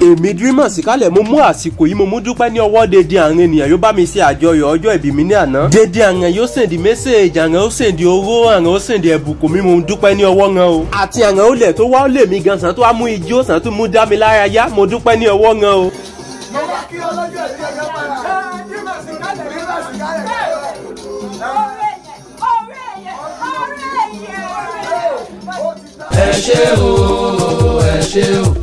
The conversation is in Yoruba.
èmi Dreamers kálẹ̀ mo mú àsìkò yìí mo mú dúpẹ́ ní ọwọ́ dédé àwọn ènìyàn yóò bá mi ṣe àjọyọ̀ ọjọ́ ìbí mi ní àná. dédé àwọn yóò sèǹdì mẹ́sẹ̀ẹ̀jì àwọn ó sèǹdì owó àwọn ó sèǹdì ẹ̀bùkún mi mo dúpẹ́ ní ọwọ́ wọn o. àti àwọn olè tó wá ó lè mi gan sàn tó wá mú ijó sàn tó mú dá mi lára yá mo dúpẹ́ ní ọwọ́ wọn o. ẹ ṣé o ẹ ṣé o.